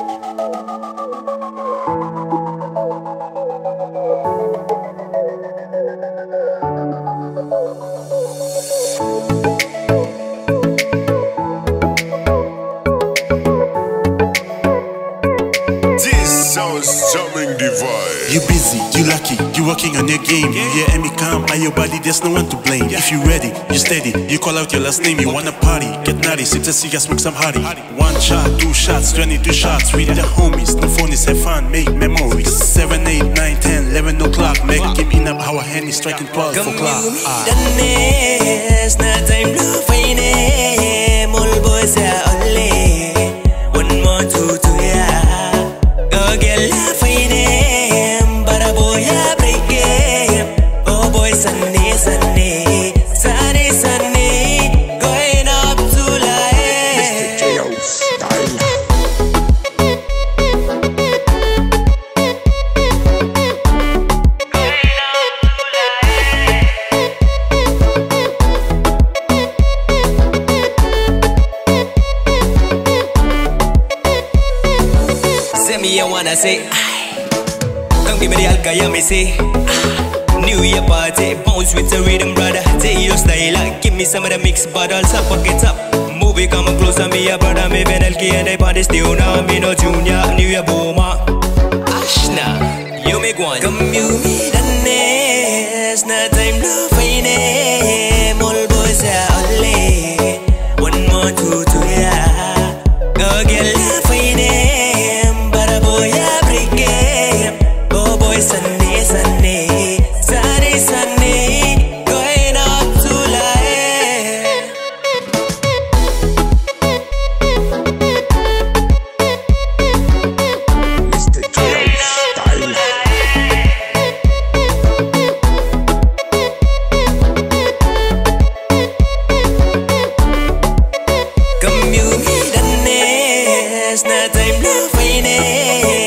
You busy, you lucky, you working on your game. You hear me calm by your body, there's no one to blame. If you ready, you steady, you call out your last name. You wanna party, get naughty, sip a cigar, smoke some hardy. 1 shot, 2 shots, 22 shots. We the homies, no phonies, have fun, make memories. 7, 8, 9, 10, 11 o'clock. Make a game in up, our hand is striking 12 o'clock. All boys are only 1 more, 2, 2, yeah. Go get love for them, but a boy I break it. Oh boy, Sunday, Sunday, Sunday, Sunday, going up to life. Mr. J.O. style. I wanna say, come give me the alcohol, me say, New Year party, bounce with the rhythm, brother. Take your style, give me some of the mixed bottles, up, pockets up. Movie come closer, me a brother, me Mavn Lkld and they party still now, me no junior, New Year boomer. Ashna, you make one. Come you me the nest, no time no fine. All boys are only 1 more, 2, 2, yeah. Go get love for them, but a boy I break it. Oh boy, Sunday, Sunday, Sunday, Sunday, going up to life. Mr. J.O. style. Come you me the nest, no time no fine.